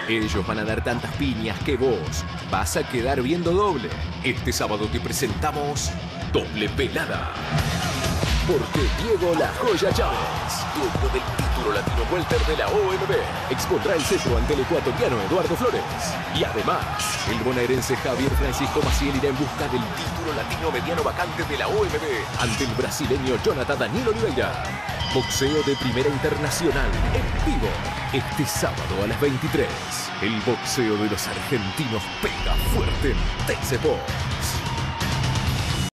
Ellos van a dar tantas piñas que vos vas a quedar viendo doble. Este sábado te presentamos Doble Pelada. Porque Diego La Joya Chávez, dueño del título latino welter de la OMB, expondrá el cetro ante el ecuatoriano Eduardo Flores. Y además, el bonaerense Javier Francisco Maciel irá en busca del título latino mediano vacante de la OMB ante el brasileño Jonathan Daniel Oliveira. Boxeo de Primera Internacional en vivo este sábado a las 23. El boxeo de los argentinos pega fuerte en TCPO.